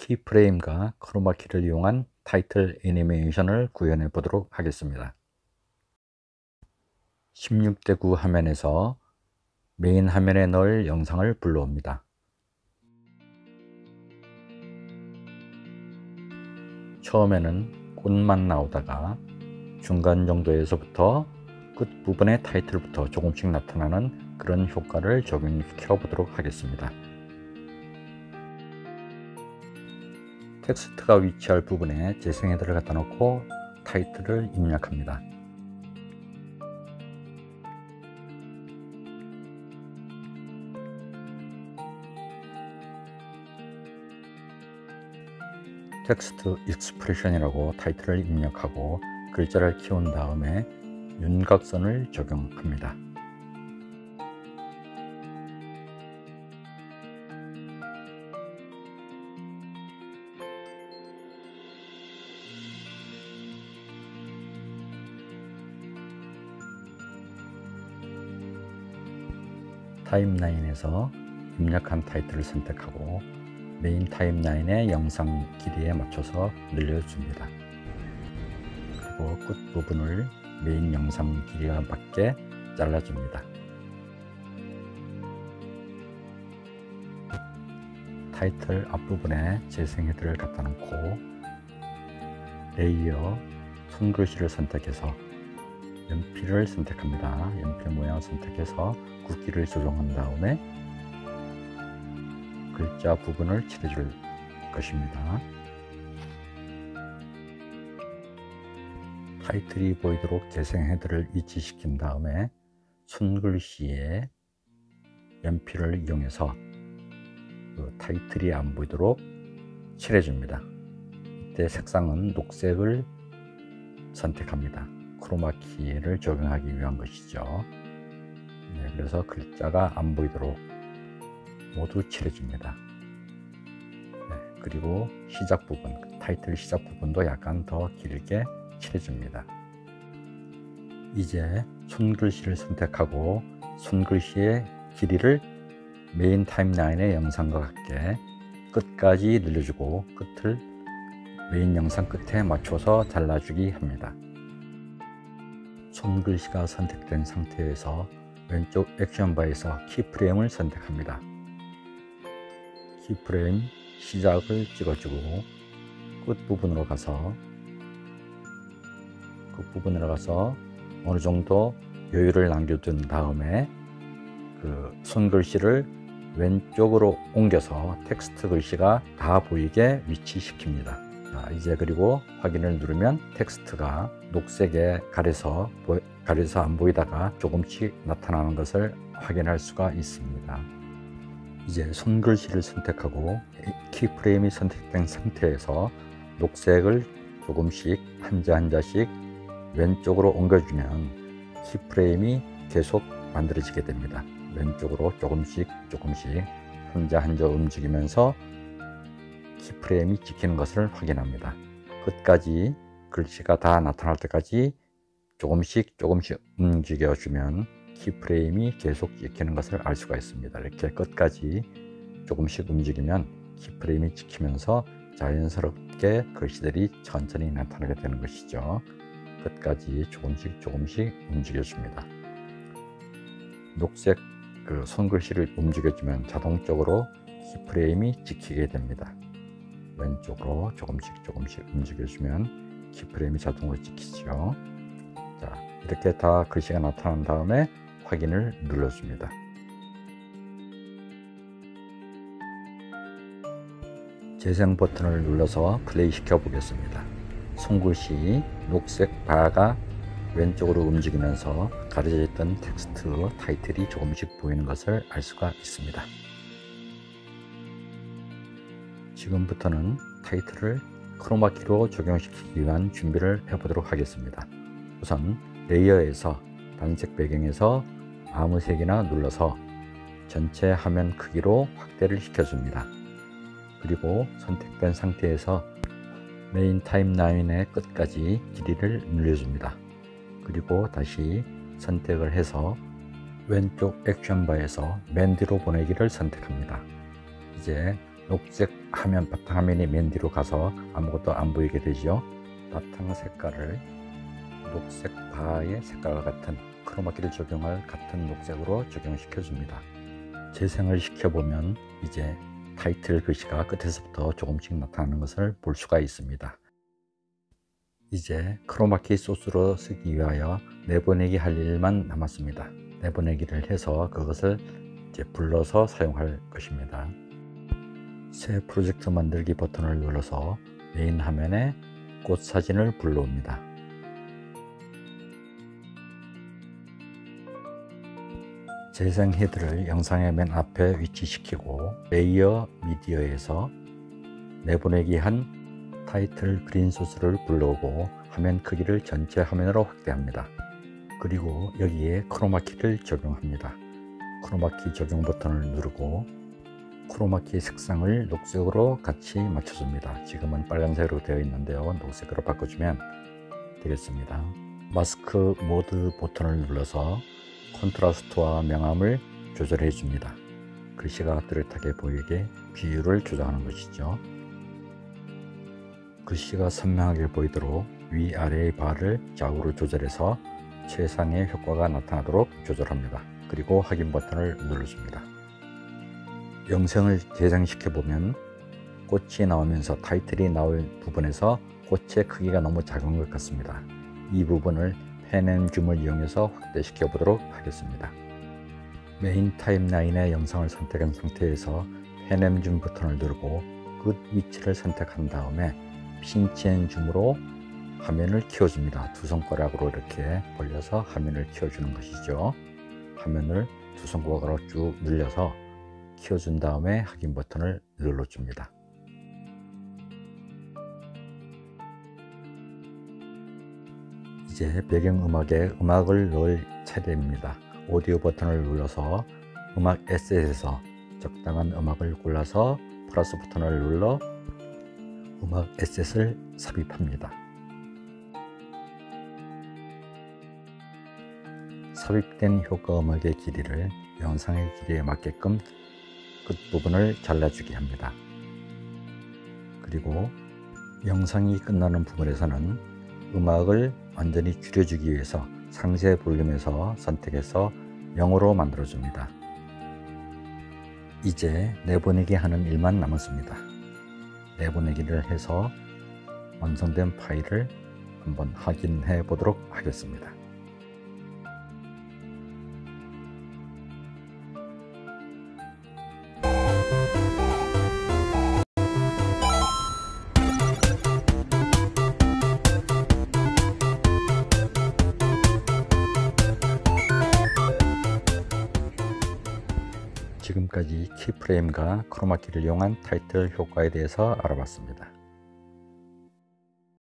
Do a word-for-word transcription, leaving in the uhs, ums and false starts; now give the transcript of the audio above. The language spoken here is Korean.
키프레임과 크로마키를 이용한 타이틀 애니메이션을 구현해 보도록 하겠습니다. 십육 대 구 화면에서 메인 화면에 넣을 영상을 불러옵니다. 처음에는 꽃만 나오다가 중간 정도에서부터 끝부분의 타이틀부터 조금씩 나타나는 그런 효과를 적용시켜 보도록 하겠습니다. 텍스트가 위치할 부분에 재생헤더를 갖다 놓고 타이틀을 입력합니다. 텍스트 익스프레션이라고 타이틀을 입력하고 글자를 키운 다음에 윤곽선을 적용합니다. 타임라인에서 입력한 타이틀을 선택하고 메인 타임라인의 영상 길이에 맞춰서 늘려줍니다. 그리고 끝부분을 메인 영상 길이와 맞게 잘라줍니다. 타이틀 앞부분에 재생헤더를 갖다 놓고 레이어 손글씨를 선택해서 연필을 선택합니다. 연필 모양을 선택해서 굵기를 조정한 다음에 글자 부분을 칠해줄 것입니다. 타이틀이 보이도록 재생헤더를 위치시킨 다음에 손글씨에 연필을 이용해서 그 타이틀이 안 보이도록 칠해줍니다. 이때 색상은 녹색을 선택합니다. 크로마키를 적용하기 위한 것이죠. 네, 그래서 글자가 안 보이도록 모두 칠해줍니다. 네, 그리고 시작 부분, 타이틀 시작 부분도 약간 더 길게 칠해줍니다. 이제 손글씨를 선택하고 손글씨의 길이를 메인 타임라인의 영상과 같게 끝까지 늘려주고 끝을 메인 영상 끝에 맞춰서 잘라주기 합니다. 손글씨가 선택된 상태에서 왼쪽 액션바에서 키프레임을 선택합니다. 키프레임 시작을 찍어주고 끝부분으로 가서 끝부분으로 가서 어느 정도 여유를 남겨둔 다음에 그 손글씨를 왼쪽으로 옮겨서 텍스트 글씨가 다 보이게 위치시킵니다. 자, 이제 그리고 확인을 누르면 텍스트가 녹색에 가려서, 가려서 안 보이다가 조금씩 나타나는 것을 확인할 수가 있습니다. 이제 손글씨를 선택하고 키프레임이 선택된 상태에서 녹색을 조금씩 한자 한자씩 왼쪽으로 옮겨주면 키프레임이 계속 만들어지게 됩니다. 왼쪽으로 조금씩 조금씩 한자 한자 움직이면서 키프레임이 찍히는 것을 확인합니다. 끝까지 글씨가 다 나타날 때까지 조금씩 조금씩 움직여주면 키프레임이 계속 찍히는 것을 알 수가 있습니다. 이렇게 끝까지 조금씩 움직이면 키프레임이 찍히면서 자연스럽게 글씨들이 천천히 나타나게 되는 것이죠. 끝까지 조금씩 조금씩 움직여줍니다. 녹색 그 손글씨를 움직여주면 자동적으로 키프레임이 찍히게 됩니다. 왼쪽으로 조금씩 조금씩 움직여주면 키프레임이 자동으로 찍히죠. 자, 이렇게 다 글씨가 나타난 다음에 확인을 눌러줍니다. 재생 버튼을 눌러서 플레이 시켜 보겠습니다. 손글씨 녹색 바가 왼쪽으로 움직이면서 가려져 있던 텍스트 타이틀이 조금씩 보이는 것을 알 수가 있습니다. 지금부터는 타이틀을 크로마키로 적용시키기 위한 준비를 해보도록 하겠습니다. 우선 레이어에서 단색 배경에서 아무 색이나 눌러서 전체 화면 크기로 확대를 시켜줍니다. 그리고 선택된 상태에서 메인 타임라인의 끝까지 길이를 늘려줍니다. 그리고 다시 선택을 해서 왼쪽 액션바에서 맨 뒤로 보내기를 선택합니다. 이제 녹색 화면, 바탕화면이 맨 뒤로 가서 아무것도 안 보이게 되죠. 바탕 색깔을 녹색 바의 색깔과 같은 크로마키를 적용할 같은 녹색으로 적용시켜 줍니다. 재생을 시켜보면 이제 타이틀 글씨가 끝에서부터 조금씩 나타나는 것을 볼 수가 있습니다. 이제 크로마키 소스로 쓰기 위하여 내보내기 할 일만 남았습니다. 내보내기를 해서 그것을 이제 불러서 사용할 것입니다. 새 프로젝트 만들기 버튼을 눌러서 메인 화면에 꽃 사진을 불러옵니다. 재생 헤드를 영상의 맨 앞에 위치시키고 레이어 미디어에서 내보내기 한 타이틀 그린 소스를 불러오고 화면 크기를 전체 화면으로 확대합니다. 그리고 여기에 크로마키를 적용합니다. 크로마키 적용 버튼을 누르고 크로마키 색상을 녹색으로 같이 맞춰줍니다. 지금은 빨간색으로 되어 있는데요. 녹색으로 바꿔주면 되겠습니다. 마스크 모드 버튼을 눌러서 콘트라스트와 명암을 조절해 줍니다. 글씨가 뚜렷하게 보이게 비율을 조정하는 것이죠. 글씨가 선명하게 보이도록 위아래의 바를 좌우로 조절해서 최상의 효과가 나타나도록 조절합니다. 그리고 확인 버튼을 눌러줍니다. 영상을 재생시켜 보면 꽃이 나오면서 타이틀이 나올 부분에서 꽃의 크기가 너무 작은 것 같습니다. 이 부분을 펜 앤 줌을 이용해서 확대시켜 보도록 하겠습니다. 메인 타임라인의 영상을 선택한 상태에서 펜 앤 줌 버튼을 누르고 끝 위치를 선택한 다음에 핀치 앤 줌으로 화면을 키워줍니다. 두 손가락으로 이렇게 벌려서 화면을 키워주는 것이죠. 화면을 두 손가락으로 쭉 늘려서 키워준 다음에 확인 버튼을 눌러줍니다. 이제 배경음악에 음악을 넣을 차례입니다. 오디오 버튼을 눌러서 음악 에셋에서 적당한 음악을 골라서 플러스 버튼을 눌러 음악 에셋을 삽입합니다. 삽입된 효과 음악의 길이를 영상의 길이에 맞게끔 끝부분을 잘라주게 합니다. 그리고 영상이 끝나는 부분에서는 음악을 완전히 줄여주기 위해서 상세 볼륨에서 선택해서 영으로 만들어줍니다. 이제 내보내기 하는 일만 남았습니다. 내보내기를 해서 완성된 파일을 한번 확인해 보도록 하겠습니다. 지금까지 키프레임과 크로마키를 이용한 타이틀 효과에 대해서 알아봤습니다.